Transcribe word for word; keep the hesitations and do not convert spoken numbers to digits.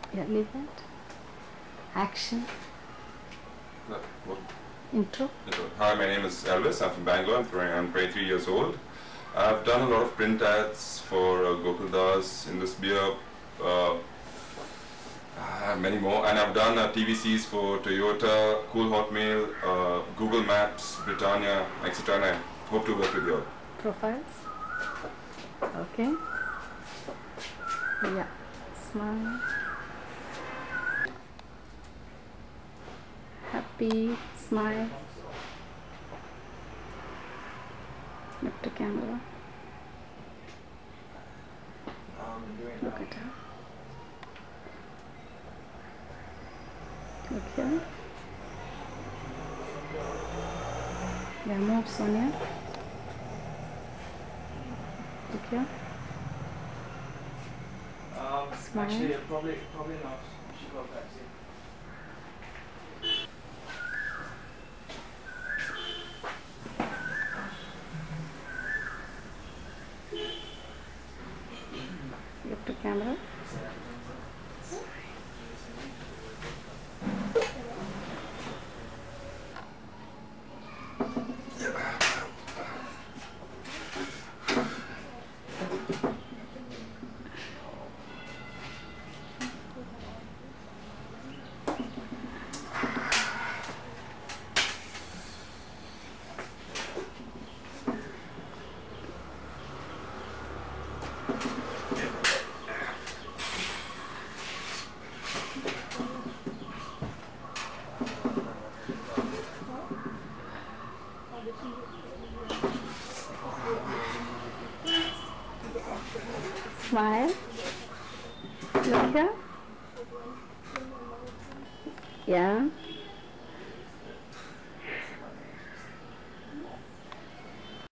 Yeah, leave that. Action. No, what? Intro. Intro. Hi, my name is Elvis. I'm from Bangalore. I'm twenty- I'm twenty-three years old. I've done a lot of print ads for uh, Gokuldas, Indus Beer, uh, uh, many more, and I've done uh, T V Cs for Toyota, Cool Hotmail, uh, Google Maps, Britannia, et cetera. And I hope to work with you all. Profiles. Okay. Yeah. Smile. Happy. Smile. Look to camera. Look at her. Look here. Yeah, move, Sonia. Look here. Um, Smile. Actually, probably, probably not. She got vaccine. Look to camera. Smile. Look here. Yeah.